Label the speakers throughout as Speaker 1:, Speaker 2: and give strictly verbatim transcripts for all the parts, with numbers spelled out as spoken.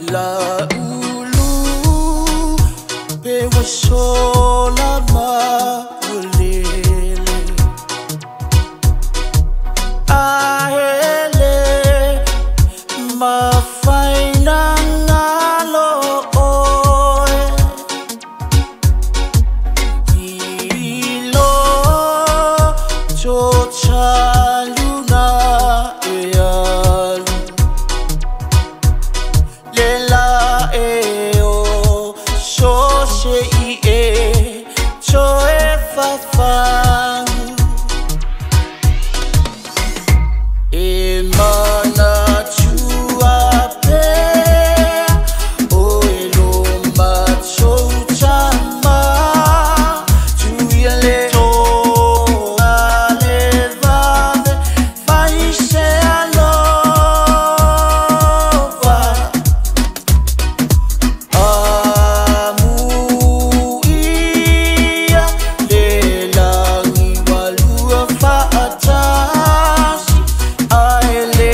Speaker 1: la ulu pe wasola maulele ahele mafaina ngalo oe ilo chochaluna ealu lela eo shoshe ie choe fafangu e mana chua pe o elo macho chama tuia letoa levave fai se alova amuia lelangi walua faatasi aele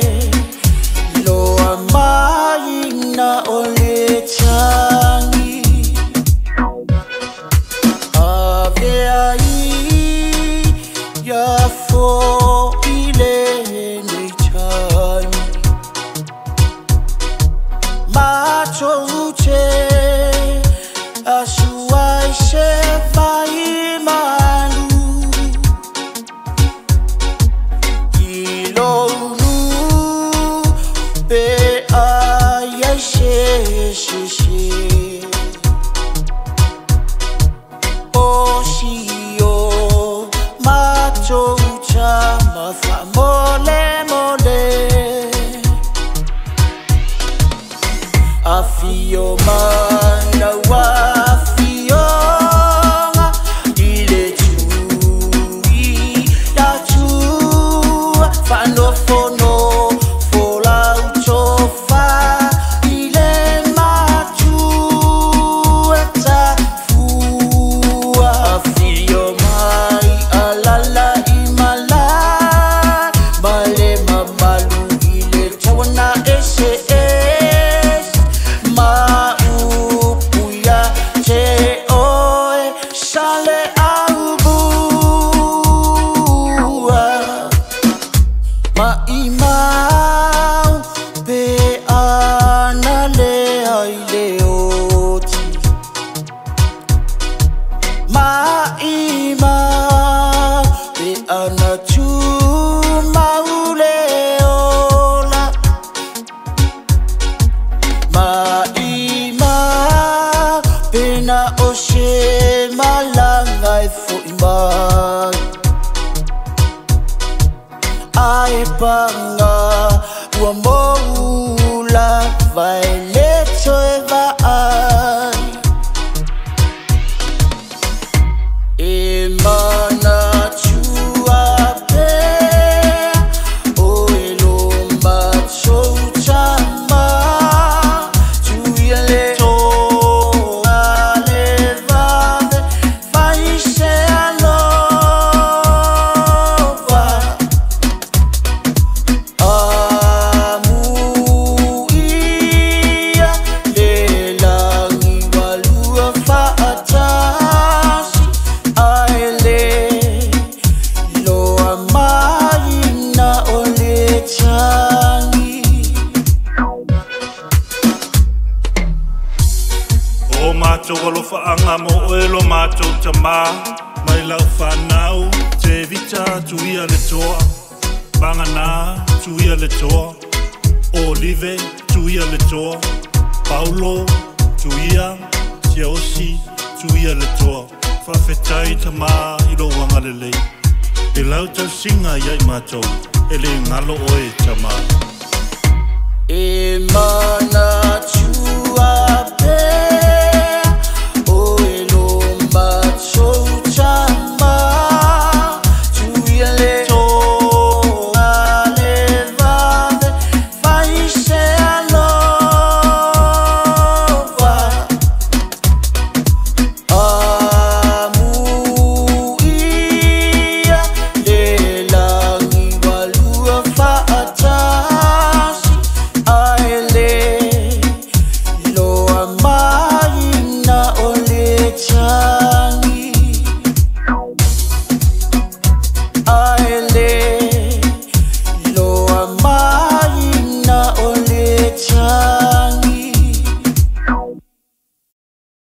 Speaker 1: loa maina ole changi aveai ya fo ile nei changi macho uche asuai se vai malu ilonu pe ai se se se osio macho ucha mafa mole mole afio mana wafio ile tui la tua fano fono fola uchofa ile matu eta fua afio mai alala imala male mamalu ile tawana ese maupuia te oe sale aubua ma imau pe ana le ai leoti ma imau pe ana tu mauleola maima pena oshe malangai fo imai ai panga ua moula vai letoa vai e mana chua pe o elo macho chama tuia letoa levave fai se alova amuia lelangi walua faatasi aele loa maina ole changi
Speaker 2: O mātou alofa anga mo oelo mātou tama mai lau whanau te vita tuia letoa Bangana tuia letoa Olive tuia letoa Paulo tuia Tiaosi tuia letoa Whawhetai tama ilo wangalelei E lau tau singa iai mātou Ele ngalo oe tama
Speaker 1: e mana